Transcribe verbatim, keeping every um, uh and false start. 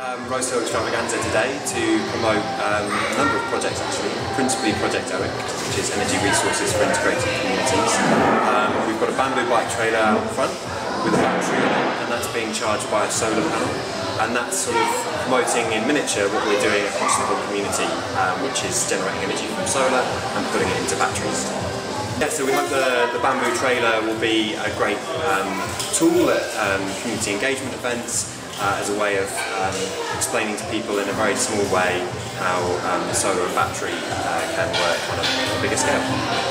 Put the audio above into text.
Um, Rose Hill Extravaganza today to promote um, a number of projects actually, principally Project O I C, which is Energy Resources for Integrated Communities. Um, we've got a bamboo bike trailer out front with a battery on it, and that's being charged by a solar panel, and that's sort of promoting in miniature what we're doing across the whole community, um, which is generating energy from solar and putting it into batteries. Yeah, so we hope the, the bamboo trailer will be a great um, tool at um, community engagement events uh, as a way of um, explaining to people in a very small way how um, the solar and battery uh, can work on a, on a bigger scale.